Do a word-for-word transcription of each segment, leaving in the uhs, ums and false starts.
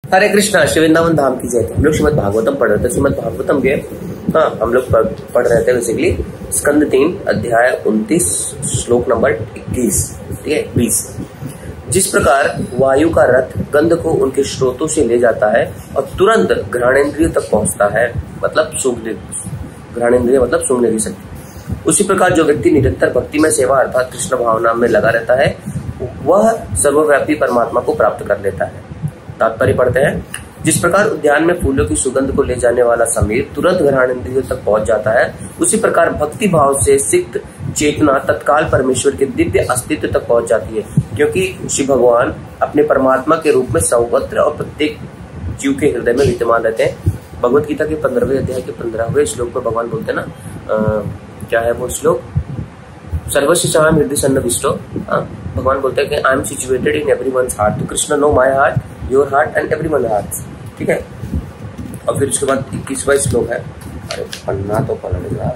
हरे कृष्णा, श्री वृंदावन धाम की जय। हम लोग श्रीमद भागवतम पढ़ रहे थे। श्रीमद भागवतम के हाँ हम लोग पढ़ रहे थे बेसिकली स्कंद तीन अध्याय उनतीस श्लोक नंबर इक्कीस, ठीक है बीस। जिस प्रकार वायु का रथ गंध को उनके स्रोतों से ले जाता है और तुरंत घ्राणेन्द्रिय तक पहुंचता है, मतलब सूंघने, घ्राणेन्द्रिय मतलब सूंघने की शक्ति, उसी प्रकार जो व्यक्ति निरंतर भक्ति में सेवा अर्थात कृष्ण भावना में लगा रहता है वह सर्वव्यापी परमात्मा को प्राप्त कर लेता है। तात्पर्य पढ़ते हैं। जिस प्रकार उद्यान में फूलों की सुगंध को ले जाने वाला समीर तुरंत घ्राणेन्द्रियों तक पहुंच जाता है, उसी प्रकार भक्ति भाव से सिक्त चेतना तत्काल परमेश्वर के दिव्य अस्तित्व तक पहुंच जाती है, क्योंकि श्री भगवान अपने परमात्मा के रूप में सर्वत्र और प्रत्येक जीव के हृदय में विद्यमान रहते हैं। भगवत गीता के पंद्रहवें अध्याय के पंद्रहवें श्लोक में भगवान बोलते हैं ना, आ, क्या है वो श्लोक, सर्वस्व हृदय सन्निविष्टो। भगवान बोलते हैं कि I am situated in everyone's heart, तो Krishna know my heart, your heart and everyone heart, ठीक है। और फिर उसके बाद इक्कीसवां श्लोक है, अरे पन्ना तो पलट गया,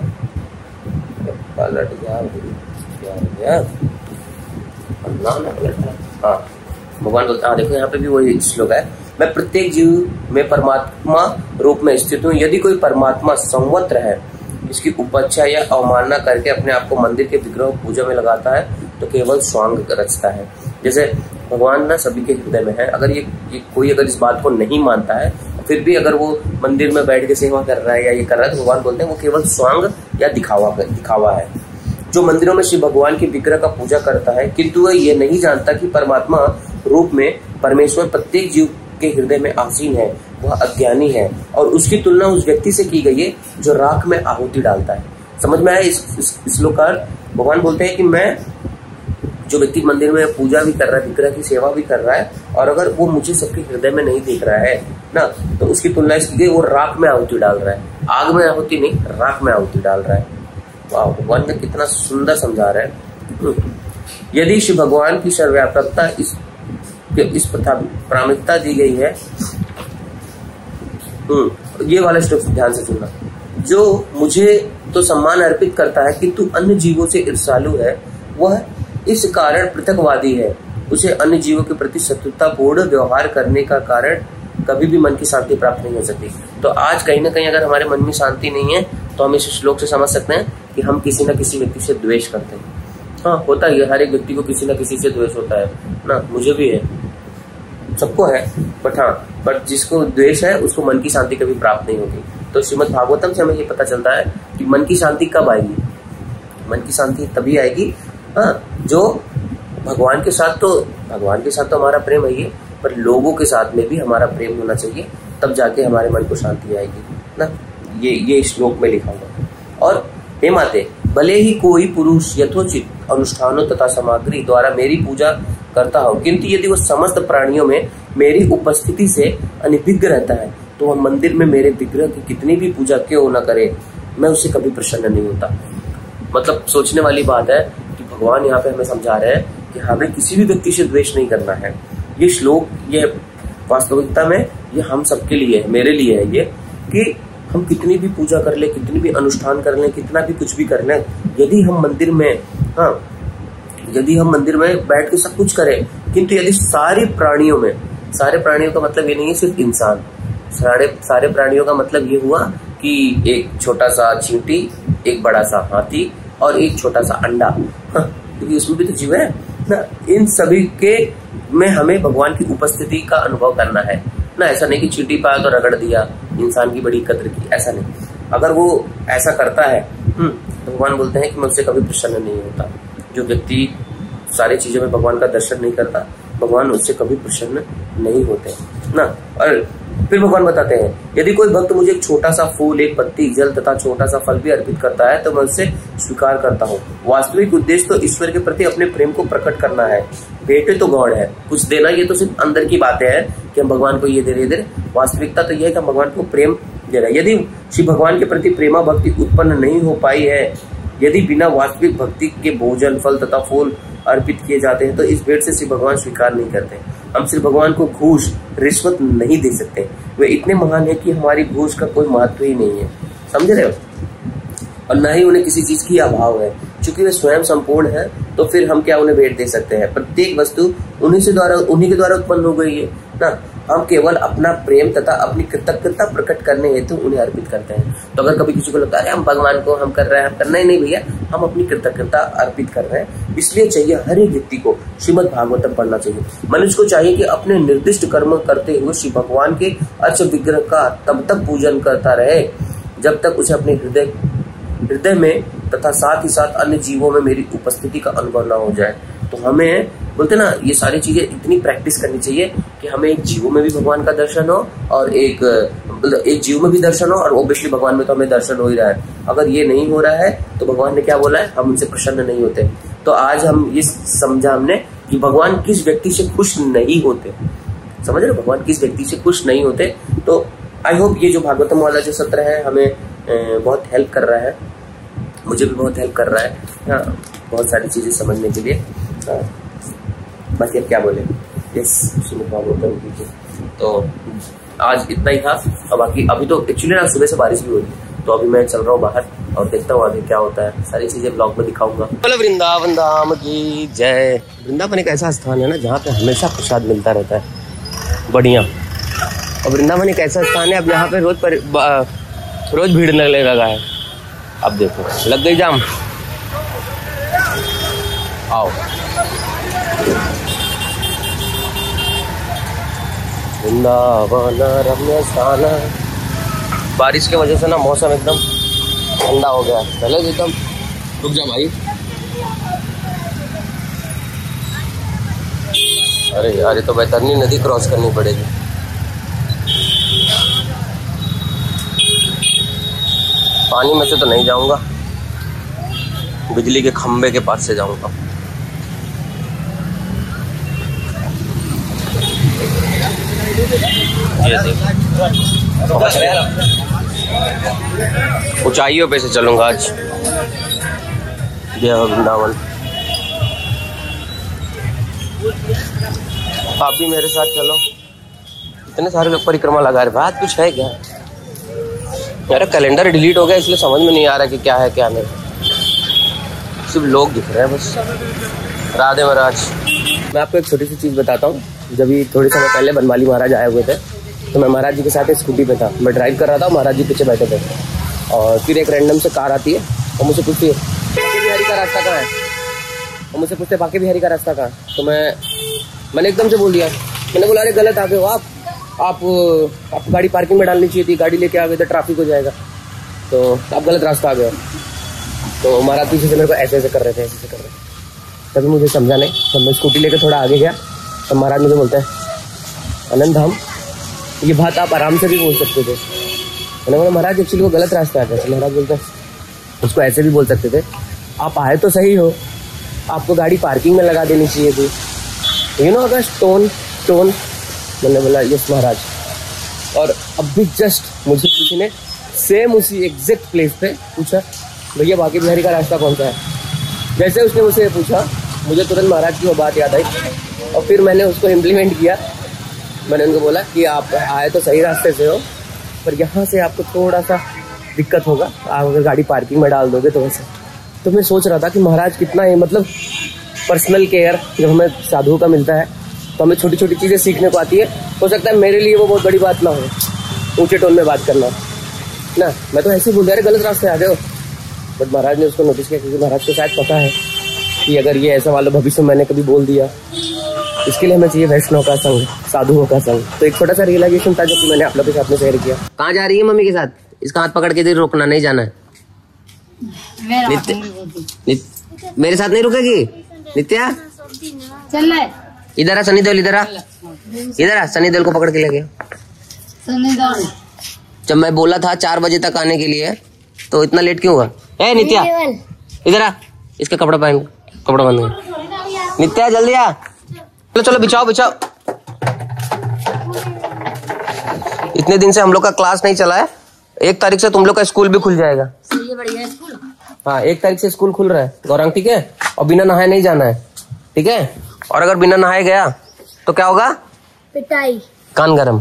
पलट गया क्या हो गया, पन्ना ना पलटा। हाँ भगवान बोलते हैं, देखो यहाँ पे भी वही श्लोक है, मैं प्रत्येक जीव में परमात्मा रूप में स्थित हूँ। यदि कोई परमात्मा संवत्र है, इसकी उपेक्षा या अवमानना करके अपने आप को मंदिर के विग्रह पूजा में लगाता है तो केवल स्वांग रचता है। जैसे भगवान ना सभी के हृदय में है, अगर ये, ये कोई अगर इस बात को नहीं मानता है फिर भी अगर वो मंदिर में बैठ के सेवा कर रहा है या ये कर रहा है तो भगवान बोलते हैं वो केवल स्वांग या दिखावा दिखावा है। जो मंदिरों में श्री भगवान के विग्रह का पूजा करता है किंतु वह ये नहीं जानता कि परमात्मा रूप में परमेश्वर प्रत्येक जीव के हृदय में आसीन है, वह अज्ञानी है और उसकी तुलना उस व्यक्ति से की गई है जो राख में आहुति डालता है। समझ में आया इस श्लोक का? भगवान बोलते हैं कि मैं, जो व्यक्ति मंदिर में पूजा भी कर रहा है, विग्रह की सेवा भी कर रहा है और अगर वो मुझे सबके हृदय में नहीं देख रहा है ना, तो उसकी तुलना इसकी गई वो राख में आहुति डाल रहा है, आग में आहुति नहीं, राख में आहुति डाल रहा है। वाह, भगवान ने कितना सुंदर समझा रहा है। यदि श्री भगवान की सर्वव्यापकता इस इस प्रामुख्यता दी गई है, ये वाला श्लोक ध्यान से सुनना, जो मुझे तो सम्मान अर्पित करता है किंतु अन्य जीवों से ईर्ष्यालु है, वह इस कारण पृथकवादी है, उसे अन्य जीवों के प्रति शत्रुतापूर्ण व्यवहार करने का कारण कभी भी मन की शांति प्राप्त नहीं हो सकती। तो आज कहीं ना कहीं अगर हमारे मन में शांति नहीं है तो हम इस श्लोक से समझ सकते हैं कि हम किसी न किसी व्यक्ति से द्वेष करते हैं। हाँ होता ही है, हर एक व्यक्ति को किसी न किसी से द्वेष होता है ना, मुझे भी है, सबको है, बट हाँ बट जिसको द्वेष है उसको मन की शांति कभी प्राप्त नहीं होगी। तो श्रीमद् भागवतम से हमें ये पता चलता है कि मन की शांति कब आएगी, मन की शांति तभी आएगी हाँ जो भगवान के साथ, तो भगवान के साथ तो हमारा प्रेम है ये, पर लोगों के साथ में भी हमारा प्रेम होना चाहिए, तब जाके हमारे मन को शांति आएगी ना। ये ये श्लोक में लिखा हुआ। और हे माते, भले ही कोई पुरुष यथोचित अनुष्ठानों तथा सामग्री द्वारा मेरी पूजा करता हो किंतु यदि वह समस्त प्राणियों में मेरी उपस्थिति से अनिभिज्ञ रहता है तो वह मंदिर में मेरे विग्रह की कितनी भी पूजा क्यों न करे, मैं उससे कभी प्रसन्न नहीं होता। मतलब सोचने वाली बात है कि भगवान यहाँ पे हमें समझा रहे हैं कि हमें किसी भी व्यक्ति से द्वेष नहीं करना है। ये श्लोक, ये वास्तविकता में ये हम सबके लिए है, मेरे लिए है ये, कि हम कितनी भी पूजा कर ले, कितनी भी अनुष्ठान कर ले, कितना भी कुछ भी कर ले, यदि हम मंदिर में हाँ यदि हम मंदिर में बैठ के सब कुछ करें किंतु यदि सारे प्राणियों में, सारे प्राणियों का मतलब ये नहीं है सिर्फ इंसान, सारे सारे प्राणियों का मतलब ये हुआ कि एक छोटा सा चींटी, एक बड़ा सा हाथी और एक छोटा सा अंडा, हाँ, क्योंकि उसमें भी तो जीव है ना, इन सभी के में हमें भगवान की उपस्थिति का अनुभव करना है ना। ऐसा नहीं कि चींटी पाया तो रगड़ दिया, इंसान की बड़ी कद्र की, ऐसा नहीं। अगर वो ऐसा करता है तो भगवान बोलते हैं कि मैं उससे कभी प्रसन्न नहीं होता। जो व्यक्ति सारी चीजों में भगवान का दर्शन नहीं करता, भगवान उससे कभी प्रसन्न नहीं होते ना। और फिर भगवान बताते हैं, यदि कोई भक्त मुझे एक छोटा सा फूल, एक पत्ती, जल तथा छोटा सा फल भी अर्पित करता है तो मैं उससे स्वीकार करता हूँ। वास्तविक उद्देश्य तो ईश्वर के प्रति अपने प्रेम को प्रकट करना है, भेंटे तो गौड़ है, कुछ देना ये तो सिर्फ अंदर की बातें हैं कि हम भगवान को ये दे रहे दे, वास्तविकता तो यह है कि हम भगवान को प्रेम दे रहे हैं। यदि श्री भगवान के प्रति प्रेमा भक्ति उत्पन्न नहीं हो पाई है, यदि बिना वास्तविक भक्ति के भोजन, फल तथा फूल अर्पित किए जाते हैं तो इस भेंट से श्री भगवान स्वीकार नहीं करते। हम श्री भगवान को घूस, रिश्वत नहीं दे सकते, वे इतने महान है कि हमारी घूस का कोई महत्व ही नहीं है, समझ रहे हो। और न ही उन्हें किसी चीज की अभाव है, चूंकि वे स्वयं संपूर्ण है तो फिर हम क्या उन्हें भेंट दे सकते हैं। प्रत्येक वस्तु उन्हीं से द्वारा उन्हीं के द्वारा उत्पन्न हो गई है ना। हम केवल अपना प्रेम तथा अपनी कृतज्ञता प्रकट करने हेतु उन्हें अर्पित करते हैं। तो अगर कभी किसी को लगता है हम भगवान को हम कर रहे हैं, हम करना ही नहीं भैया, हम अपनी कृतज्ञता अर्पित कर रहे हैं। इसलिए चाहिए हर एक व्यक्ति को श्रीमद् भागवतम पढ़ना चाहिए। मनुष्य को चाहिए कि अपने निर्दिष्ट कर्म करते हुए श्री भगवान के अर्च विग्रह का तब तक पूजन करता रहे जब तक उसे अपने हृदय हृदय में तथा साथ ही साथ अन्य जीवों में मेरी उपस्थिति का अनुभव न हो जाए। तो हमें बोलते ना, ये सारी चीजें इतनी प्रैक्टिस करनी चाहिए कि हमें एक जीवों में भी भगवान का दर्शन हो और एक एक जीव में भी दर्शन हो, और ओब्वियसली भगवान में तो हमें दर्शन हो ही रहा है। अगर ये नहीं हो रहा है तो भगवान ने क्या बोला है, हम उनसे प्रसन्न नहीं होते। तो आज हम ये समझा हमने कि भगवान किस व्यक्ति से खुश नहीं होते, समझ रहे, भगवान किस व्यक्ति से खुश नहीं होते। तो आई होप ये जो भागवतम वाला जो सत्र है हमें बहुत हेल्प कर रहा है, मुझे भी बहुत हेल्प कर रहा है, हाँ, बहुत सारी चीजें समझने के लिए। हाँ, बाकी अब क्या बोले, यस श्रीमद् भागवतम कीजिए। तो आज इतना ही था। अब बाकी अभी तो एक्चुअली ना सुबह से बारिश भी हो रही है, तो अभी मैं चल रहा हूँ बाहर और देखता हूँ आगे क्या होता है। सारी चीजें ब्लॉग में दिखाऊंगा। बोलो वृंदावन धाम की जय। वृंदावन एक ऐसा स्थान है ना जहाँ पे हमेशा प्रसाद मिलता रहता है बढ़िया। और वृंदावन एक ऐसा स्थान है, अब यहाँ पे रोज पर रोज भीड़ लगने लगा है। अब देखो लग गई जाम, आओ। वृंदावन रम्य स्थान। बारिश की वजह से ना मौसम एकदम ठंडा हो गया, पहले एकदम। रुक जा भाई, अरे यार ये तो बैतरनी नदी क्रॉस करनी पड़ेगी। पानी में से तो नहीं जाऊंगा, बिजली के खंबे के पास से जाऊंगा। ये ऊंचाइयों पे से चलूंगा आज। जय वृंदावन। आप भी मेरे साथ चलो। इतने सारे लोग परिक्रमा लगा रहे, बात कुछ है क्या? यार कैलेंडर डिलीट हो गया इसलिए समझ में नहीं आ रहा कि क्या है क्या नहीं, सिर्फ लोग दिख रहे हैं बस। राधे महाराज। मैं आपको एक छोटी सी चीज़ बताता हूँ। जब भी थोड़े समय पहले बनवाली महाराज आए हुए थे तो मैं महाराज जी के साथ एक स्कूटी पे था, मैं ड्राइव कर रहा था, महाराज जी पीछे बैठे थे। और फिर एक रैंडम से कार आती है और मुझसे पूछती है बांके बिहारी का रास्ता कहाँ है, और मुझसे पूछते बांके बिहारी का रास्ता कहाँ। तो मैं मैंने एकदम से बोल दिया, मैंने बोला अरे गलत आ गए हो आप आप आप गाड़ी पार्किंग में डालनी चाहिए थी, गाड़ी लेके आ गए तो ट्रैफिक हो जाएगा, तो आप गलत रास्ता आ गए हो। तो महाराज पीछे से मेरे को ऐसे ऐसे कर रहे थे, ऐसे ऐसे कर रहे थे। तभी मुझे समझा नहीं, तब मैं स्कूटी लेकर थोड़ा आगे गया तो महाराज मुझे बोलते हैं आनंद धाम, ये बात आप आराम से भी बोल सकते थे। मैंने बोला महाराज एक्चुअली वो गलत रास्ता आता है। महाराज बोलते हैं उसको ऐसे भी बोल सकते थे, आप आए तो सही हो, आपको गाड़ी पार्किंग में लगा देनी चाहिए थी, यू नो अगर स्टोन स्टोन। मैंने बोला यस महाराज। और अब भी जस्ट मुझे किसी ने सेम उसी एग्जैक्ट प्लेस पे पूछा भैया बांके बिहारी का रास्ता कौन सा है। जैसे उसने मुझसे पूछा मुझे तुरंत महाराज की वो बात याद आई और फिर मैंने उसको इम्प्लीमेंट किया। मैंने उनको बोला कि आप आए तो सही रास्ते से हो, पर यहाँ से आपको थोड़ा सा दिक्कत होगा, आप अगर गाड़ी पार्किंग में डाल दोगे तो वैसे। तो मैं सोच रहा था कि महाराज कितना है, मतलब पर्सनल केयर जब हमें साधुओं का मिलता है तो हमें छोटी छोटी चीज़ें सीखने को आती है। हो सकता है मेरे लिए वो बहुत बड़ी बात ना हो ऊंचे टोन में बात करना ना, मैं तो ऐसे ही बोल दिया गलत रास्ते आ गए हो। बट महाराज ने उसको नोटिस किया क्योंकि महाराज को शायद पता है कि अगर ये ऐसा वाला भविष्य मैंने कभी बोल दिया, इसके लिए हमें चाहिए वैष्णव का संग, साधुओं का संग। तो एक छोटा सा रियलाइजेशन था जो कि मैंने आप लोगों के साथ में शेयर किया। कहाँ जा रही है मम्मी के साथ? इसका हाथ पकड़ के इधर रोकना, नहीं जाना है। मेरे साथ नहीं रुकेगी नित्या? चल इधर आ सनी देओल, इधर आ इधर आ सनी देओल को पकड़ के ले गया। जब मैं बोला था चार बजे तक आने के लिए तो इतना लेट क्यों हुआ? ए नित्या इधर आ, इसका कपड़ा पहन, कपड़ा बंद कर। नित्या जल्दी आ, चलो चलो बिछाओ बिछाओ। इतने दिन से हम लोग का क्लास नहीं चला है, एक तारीख से तुम लोग का स्कूल भी खुल जाएगा। बढ़िया स्कूल। हाँ एक तारीख से स्कूल खुल रहा है गौरंग, ठीक है? और बिना नहाए नहीं जाना है, ठीक है? और अगर बिना नहाए गया तो क्या होगा? पिटाई। कान गरम,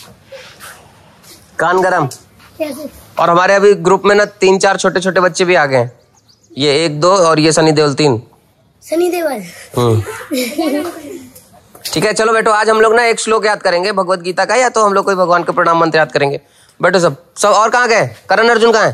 कान गरम। कैसे? और हमारे अभी ग्रुप में ना तीन चार छोटे छोटे बच्चे भी आ गए, ये एक दो और ये सनी देओल तीन। सनी देओल। हम्म ठीक है, चलो बैठो। आज हम लोग ना एक श्लोक याद करेंगे भगवत गीता का, या तो हम लोग कोई भगवान का प्रणाम मंत्र याद करेंगे। बैठो सब सब। और कहाँ गए? करण अर्जुन कहाँ है?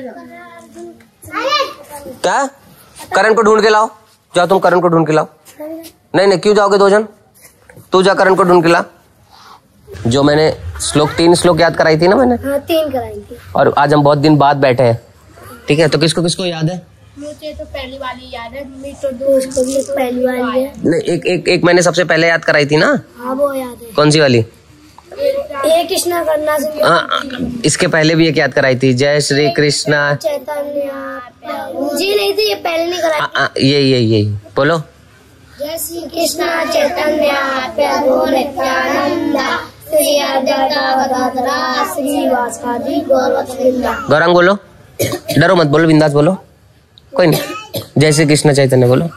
क्या? करण को ढूंढ के लाओ। जाओ तुम करण को ढूंढ के लाओ। नहीं नहीं, क्यों जाओगे दो जन? तू जा करण को ढूंढ के ला। जो मैंने श्लोक तीन श्लोक याद कराई थी ना मैंने। हाँ, तीन कराई थी। और आज हम बहुत दिन बाद बैठे हैं, ठीक है, तो किसको किसको याद है? मुझे तो पहली वाली याद है, मेरी तो दोस्त को भी पहली वाली है। नहीं, एक एक एक मैंने सबसे पहले याद कराई थी ना। हाँ वो याद है। कौन सी वाली? एक कृष्णा करना से। हाँ, इसके पहले भी एक याद कराई थी, जय श्री कृष्णा चैतन्य। जी नहीं थी, ये पहले नहीं कराई। आ, आ, ये ये ये बोलो। जय श्री कृष्णा चैतन्य प्रभु नित्यानंद श्री अद्वैत गदाधर श्रीवासादि गौरवृंदा। गौरांग बोलो, डरो मत, बोलो बिंदास बोलो, कोई नहीं। जय श्री कृष्ण चैतन्य बोलो।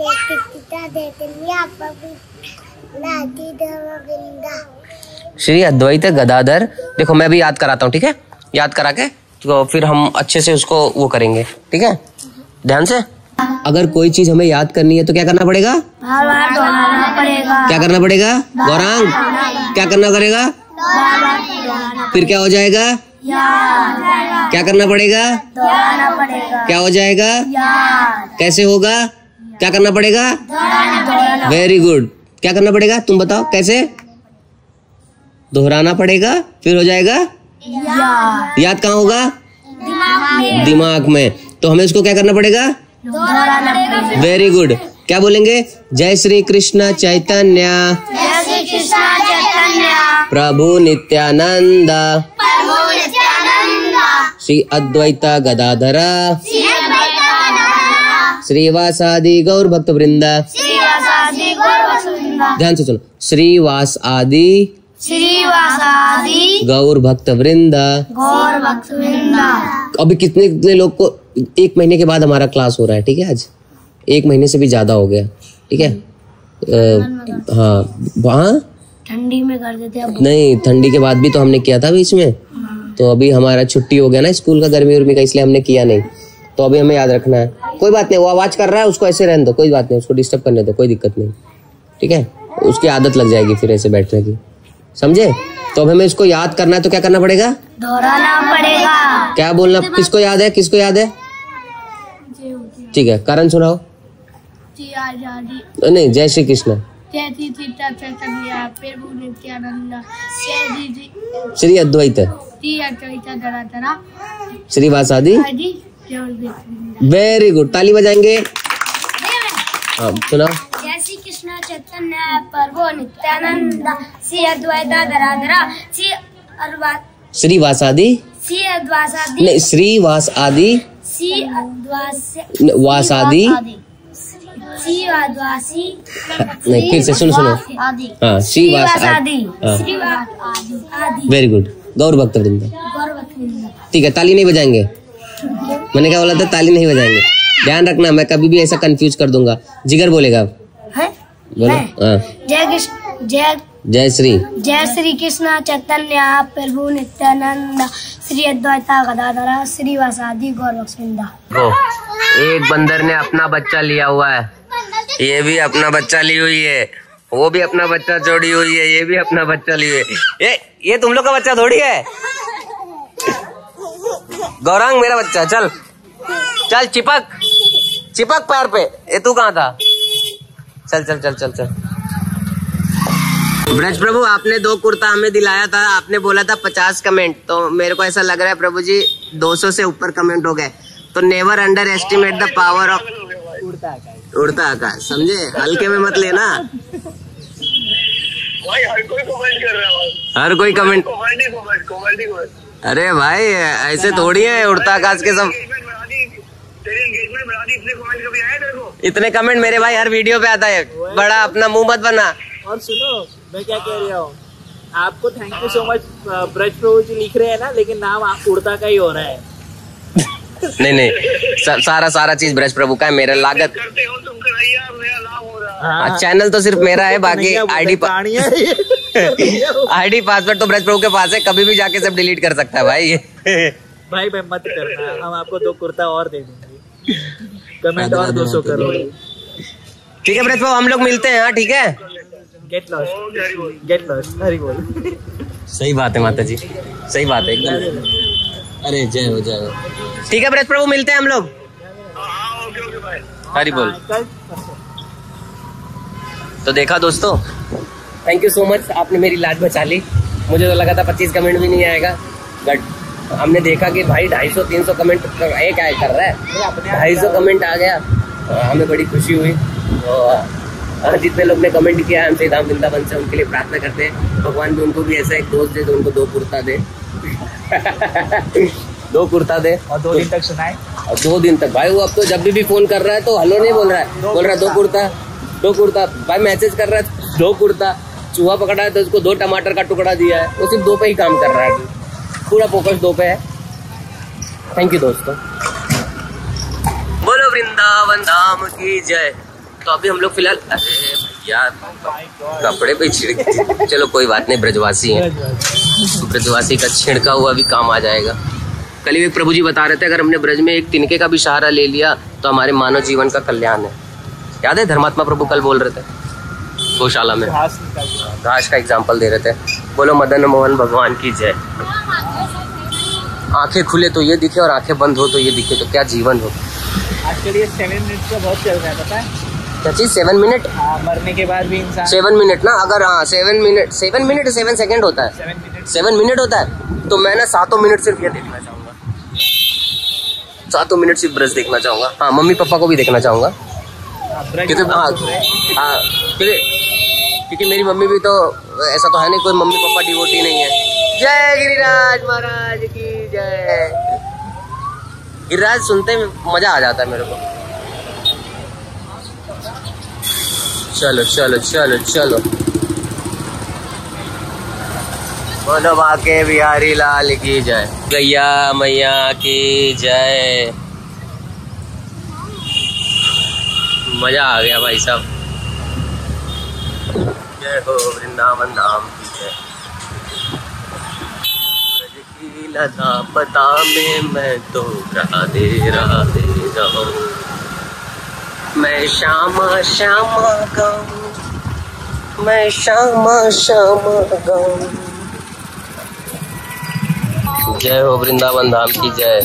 श्री अद्वैत गदाधर। देखो मैं भी याद कराता हूँ, ठीक है, याद करा के तो फिर हम अच्छे से उसको वो करेंगे, ठीक है, ध्यान से। अगर कोई चीज हमें याद करनी है तो क्या करना पड़ेगा? बार बार दोहराना पड़ेगा। क्या करना पड़ेगा गौरांग? क्या करना पड़ेगा? फिर क्या हो जाएगा? याद। क्या करना पड़ेगा? दोहराना पड़ेगा। क्या हो जाएगा? याद। कैसे होगा? क्या करना पड़ेगा? Very good. क्या करना पड़ेगा तुम बताओ, कैसे? दोहराना पड़ेगा, फिर हो जाएगा याद। याद कहाँ होगा? दिमाग में। दिमाग में। तो हमें उसको क्या करना पड़ेगा? दोहराना पड़ेगा। Very good. क्या बोलेंगे? जय श्री कृष्ण चैतन्य जय श्री कृष्ण चैतन्य प्रभु नित्यानंद प्रभु नित्यानंद श्री अद्वैत गदाधर श्री अद्वैत श्रीवासादि गौर भक्त वृंद। श्रीवासादि गौरवृंदा। ध्यान से सुनो। श्रीवास आदि श्रीवासादि गौर भक्त वृंद। गौरवृंदा। अभी कितने कितने लोग को एक महीने के बाद हमारा क्लास हो रहा है, ठीक है, आज एक महीने से भी ज्यादा हो गया, ठीक है। आ, हाँ हाँ ठंडी में कर देते अब। नहीं, ठंडी के बाद भी तो हमने किया था बीच में, तो अभी हमारा छुट्टी हो गया ना स्कूल का, गर्मी उर्मी का, इसलिए हमने किया नहीं। तो अभी हमें याद रखना है। कोई बात नहीं, वो आवाज कर रहा है उसको ऐसे रहने दो, कोई बात नहीं, उसको डिस्टर्ब करने दो, कोई दिक्कत नहीं, ठीक है, उसकी आदत लग जाएगी फिर ऐसे बैठने की, समझे। तो अब हमें इसको याद करना है तो क्या करना पड़ेगा? दोहराना पड़ेगा। क्या बोलना? किसको याद है? किसको याद है? ठीक है, कारण सुनाओ। नहीं, जय श्री कृष्ण श्री अद्वैत श्रीवासादि। वेरी गुड, ताली बजाएंगे। हाँ सुनाओ। जय श्री कृष्ण चैतन्य प्रभु नित्यानंद श्री अद्वैत गदाधर श्री अरवा श्रीवासादि। श्री अद्वासादि नहीं, श्रीवास आदि श्री अद्वास वासादि। श्री अद्वासी नहीं, फिर से सुनो सुनो। आदि। हाँ, श्रीवास आदि। हाँ। श्रीवास आदि आदि। वेरी गुड, गौर भक्त वृंद। गौरवृंदा। ठीक है, ताली नहीं बजाएंगे। मैंने क्या बोला था? ताली नहीं बजाएंगे। ध्यान रखना, मैं कभी भी ऐसा कंफ्यूज कर दूंगा। जिगर बोलेगा है? बोलो। हाँ। जय कृष्ण जय जय श्री जय श्री कृष्ण चैतन्य प्रभु नित्यानंद श्री अद्वैत गदाधर श्रीवासादि गौरवृंदा। एक बंदर ने अपना बच्चा लिया हुआ है, ये भी अपना बच्चा ली हुई है, वो भी अपना बच्चा जोड़ी हुई है, ये भी अपना बच्चा ली हुई है। ये ये तुम लोग का बच्चा थोड़ी है। गौरांग मेरा बच्चा। चल चल चिपक चिपक पैर पे। ये तू कहाँ था? चल चल चल चल चल। ब्रज प्रभु, आपने दो कुर्ता हमें दिलाया था, आपने बोला था पचास कमेंट, तो मेरे को ऐसा लग रहा है प्रभु जी दो सौ से ऊपर कमेंट हो गए। तो never underestimate the power of उड़ता आकाश, समझे? हल्के में मत लेना भाई। हर कोई कमेंट कर रहा है, हर कोई comment. Comedy comment comedy comment. अरे भाई ऐसे थोड़ी है उड़ता आकाश के सब। तेरी एंगेजमेंट बढ़ा दी, इतने कमेंट कभी आए तेरे को? इतने कमेंट मेरे भाई हर वीडियो पे आता है। बड़ा अपना मुंह मत बना। और सुनो, मैं क्या कह रहा हूँ, आपको thank you so much Braj Prabhu ji लिख रहे हैं ना, लेकिन नाम आप उड़ता का ही हो रहा है। नहीं नहीं, सा, सारा सारा चीज ब्रज प्रभु का है। मेरा लागत करते हो तुम कराइए, मेरा लाभ हो रहा है। हाँ, चैनल तो सिर्फ मेरा है, बाकी आईडी आईडी पासवर्ड तो ब्रज प्रभु के पास है, कभी भी जाके सब डिलीट कर सकता है भाई। भाई भाई मत करना, हम आपको दो कुर्ता और दे देंगे, कमेंट और दो सौ करो। ठीक है ब्रज प्रभु, हम लोग मिलते हैं। हाँ ठीक है, गेट लॉस्ट, ओके हरि बोल। गेट लॉस्ट, हरि बोल। सही बात है माता जी, सही बात है एकदम। अरे जय हो जय हो। ठीक है ब्रज प्रभु, मिलते हैं हम लोग। हाँ ओके ओके बाय। हरि बोल। तो देखा दोस्तों, थैंक यू सो मच, आपने मेरी लाज बचा ली। मुझे तो लगा था पच्चीस कमेंट भी नहीं आएगा, बट हमने देखा कि भाई ढाई सौ तीन सौ कमेंट ये क्या कर रहा है, ढाई सौ कमेंट आ गया। हमें बड़ी खुशी हुई। और जितने लोग ने कमेंट किया हमसे धाम वृंदावन से, उनके लिए प्रार्थना करते हैं भगवान भी उनको भी ऐसा एक दोस्त दे, तो उनको दो कुर्ता दे। दो कुर्ता दे और दो दिन तक सुनाए। और दो दिन तक भाई, वो अब तो जब भी, भी फोन कर रहा है तो हेलो नहीं बोल रहा है, बोल रहा है दो कुर्ता दो कुर्ता। भाई मैसेज कर रहा है दो कुर्ता, चूहा पकड़ा है तो उसको दो टमाटर का टुकड़ा दिया है, वो सिर्फ दो पे ही काम कर रहा है, पूरा फोकस दो पे है। थैंक यू दोस्तों, बोलो वृंदावन धाम की जय। तो अभी हम लोग फिलहाल, अरे यार कपड़े पे छिड़क, चलो कोई बात नहीं, ब्रजवासी है, ब्रजवासी का छिड़का हुआ भी काम आ जाएगा। कल ही एक प्रभु जी बता रहे थे, अगर हमने ब्रज में एक तिनके का भी सहारा ले लिया तो हमारे मानव जीवन का कल्याण है। याद है धर्मात्मा प्रभु कल बोल रहे थे गौशाला में, घास का एग्जाम्पल दे रहे थे। बोलो मदन मोहन भगवान की जय। आंखें खुले तो ये दिखे और आंखें बंद हो तो ये दिखे, तो क्या जीवन हो। आजकल ये सेवन मिनट का बहुत चल रहा है, पता है क्या चीज? सेवन मिनट हाँ, मरने के बाद भी इंसान सेवन मिनट ना, अगर हाँ seven minute seven minute seven second होता है, सेवन मिनट सेवन मिनट होता है, तो मैं ना सातों मिनट सिर्फ ये देखना चाहूंगा, सातों मिनट सिर्फ ब्रज देखना चाहूंगा। हाँ मम्मी पापा को भी देखना चाहूंगा, क्योंकि हाँ हाँ क्योंकि क्योंकि मेरी मम्मी भी तो ऐसा तो है नहीं, कोई मम्मी पापा डिवोटी नहीं है। जय गिरिराज महाराज की जय। गिरिराज सुनते में मजा आ जाता है मेरे को। चलो चलो चलो चलो, बोलो बाके बिहारी लाल की जय, गैया मैया की जय। मजा आ गया भाई साहब। जय हो वृंदावन धाम की जय। ब्रज की लता पता में मैं तो राधे राधे रहूं, मैं श्यामा श्यामा गाऊं, मैं श्यामा श्यामा गाऊं। जय हो वृंदावन धाम की जय।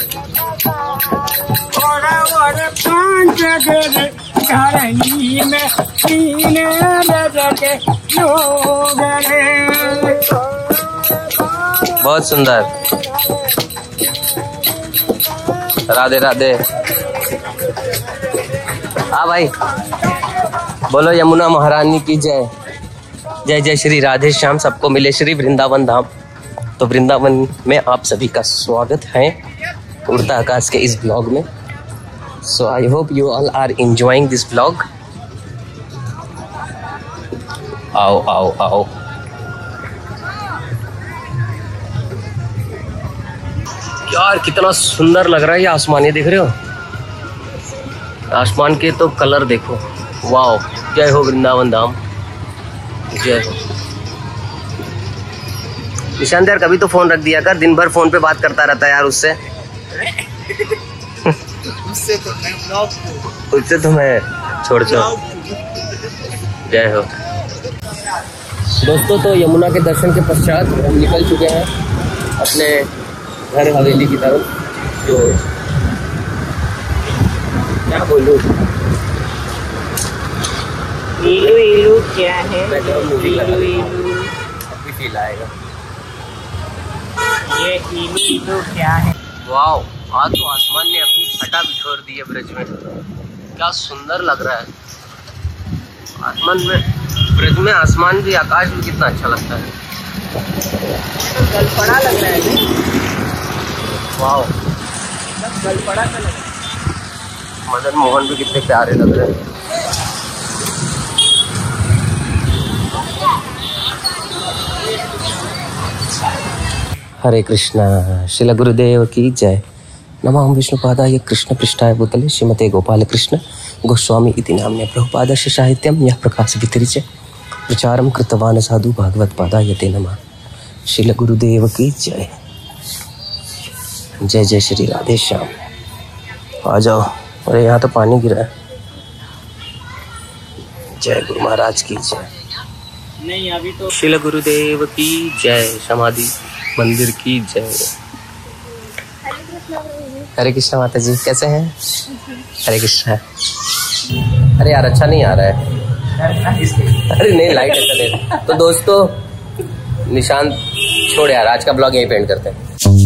बहुत सुंदर, राधे राधे। हाँ भाई, बोलो यमुना महारानी की जय। जय जय श्री राधे श्याम, सबको मिले श्री वृंदावन धाम। तो वृंदावन में आप सभी का स्वागत है उड़ता आकाश के इस ब्लॉग में। So I hope you all are enjoying this blog. आओ आओ आओ, यार कितना सुंदर लग रहा है ये आसमान, ये देख रहे हो आसमान के तो कलर देखो, वाओ। जय हो वृंदावन धाम, जय हो। निशांत यार कभी तो फोन रख दिया कर, दिन भर फोन पे बात करता रहता है यार उससे। उससे तो मैं ब्लॉग उससे तो मैं छोड़ छोड़। जय हो दोस्तों। तो यमुना के दर्शन के पश्चात हम निकल चुके हैं अपने घर हवेली की तरफ। जो क्या बोलूं, इलू इलू क्या है, मैं तो मूवी लगा इलू रही हूँ, इलू अभी फील आएगा। ये इलू इलू क्या है। वाओ, आज तो आसमान ने अपनी छटा बिखोर दी है ब्रज में, क्या सुंदर लग रहा है आसमान में। ब्रज में आसमान भी, आकाश भी कितना अच्छा लगता है। गलपड़ा लग रहा है, वाओ, गलपड़ा का लग रहा है। मदन मोहन भी कितने प्यारे लग रहे हैं। हरे कृष्णा, श्रील गुरुदेव की जय। नमामि विष्णुपादाय कृष्ण पृष्ठाय भूतले श्रीमते गोपाल कृष्ण गोस्वामी इति नाम्ने प्रभुपादस्य साहित्यं यः प्रकाश वितरिचे प्रचारं कृतवान् साधु भागवत पादाय ते नमः। श्रील गुरुदेव की जय। जय जय श्री राधे श्याम। आ जाओ, अरे यहाँ तो पानी गिरा है। जय गुरु महाराज की जय। नहीं अभी तो। शिल गुरुदेव की जय, समाधि मंदिर की जय। हरे कृष्णा माता जी, कैसे हैं? हरे कृष्णा। अरे यार अच्छा नहीं आ रहा है। अरे नहीं लाइट ऐसा नहीं। तो दोस्तों निशांत छोड़ यार, आज का ब्लॉग यहीं पे एंड करते हैं।